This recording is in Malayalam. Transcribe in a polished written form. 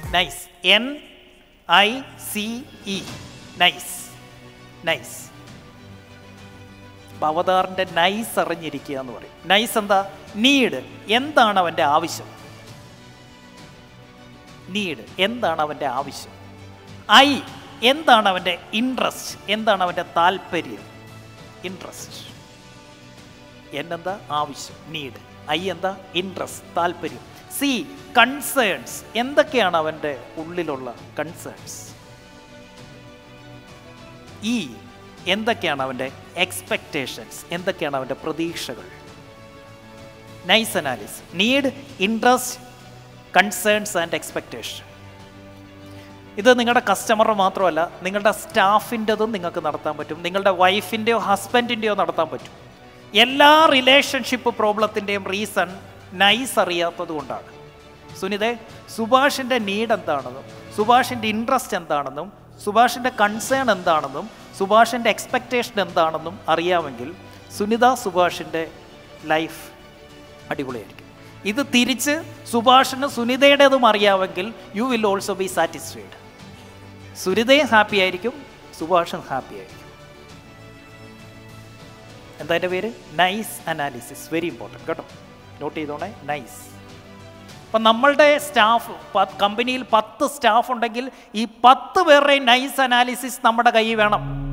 Nice, NICE, nice. നൈസ്. അവതാറിൻ്റെ നൈസ് അറിഞ്ഞിരിക്കുക എന്ന് പറയും. നൈസ് എന്താ? നീഡ്, എന്താണ് അവൻ്റെ ആവശ്യം? നീഡ്, എന്താണ് അവൻ്റെ ആവശ്യം? ഐ, എന്താണ് അവൻ്റെ ഇൻട്രസ്റ്റ്, എന്താണ് അവൻ്റെ താല്പര്യം? ഇൻട്രസ്റ്റ്. എന്താ? ആവശ്യം, നീഡ്. ഐ എന്താ? ഇൻട്രസ്റ്റ്, താല്പര്യം. സി, കൺസേൺസ്, എന്തൊക്കെയാണ് അവൻ്റെ ഉള്ളിലുള്ള കൺസേൺസ്? ഇ, എന്തൊക്കെയാണ് അവൻ്റെ എക്സ്പെക്റ്റേഷൻസ്, എന്തൊക്കെയാണ് അവൻ്റെ പ്രതീക്ഷകൾ? Nice analysis. Need, interest, concerns and expectation. ഇത് നിങ്ങളുടെ കസ്റ്റമർ മാത്രമല്ല, നിങ്ങളുടെ സ്റ്റാഫിൻ്റെതും നിങ്ങൾക്ക് നടത്താൻ പറ്റും, നിങ്ങളുടെ വൈഫിൻ്റെയോ ഹസ്ബൻഡിൻ്റെയോ നടത്താൻ പറ്റും. എല്ലാ റിലേഷൻഷിപ്പ് പ്രോബ്ലത്തിൻ്റെയും റീസൺ നൈസ് അറിയാത്തത് കൊണ്ടാണ്. സുനിതേ, സുഭാഷിൻ്റെ നീഡ് എന്താണെന്നും സുഭാഷിൻ്റെ ഇൻട്രസ്റ്റ് എന്താണെന്നും സുഭാഷിൻ്റെ കൺസേൺ എന്താണെന്നും സുഭാഷിൻ്റെ എക്സ്പെക്റ്റേഷൻ എന്താണെന്നും അറിയാമെങ്കിൽ സുനിത സുഭാഷിൻ്റെ ലൈഫ് അടിപൊളിയായിരിക്കും. ഇത് തിരിച്ച് സുഭാഷിന് സുനിതയുടേതും അറിയാമെങ്കിൽ you will also be satisfied. സുനിതയും ഹാപ്പി ആയിരിക്കും, സുഭാഷും ഹാപ്പി ആയിരിക്കും. എന്താ എൻ്റെ പേര്? Nice analysis. വെരി ഇമ്പോർട്ടൻറ്റ് കേട്ടോ, നോട്ട് ചെയ്തോണേ. നൈസ്. അപ്പം നമ്മളുടെ സ്റ്റാഫ്, കമ്പനിയിൽ 10 സ്റ്റാഫ് ഉണ്ടെങ്കിൽ ഈ 10 പേരുടെയും നൈസ് അനാലിസിസ് നമ്മുടെ കയ്യിൽ വേണം.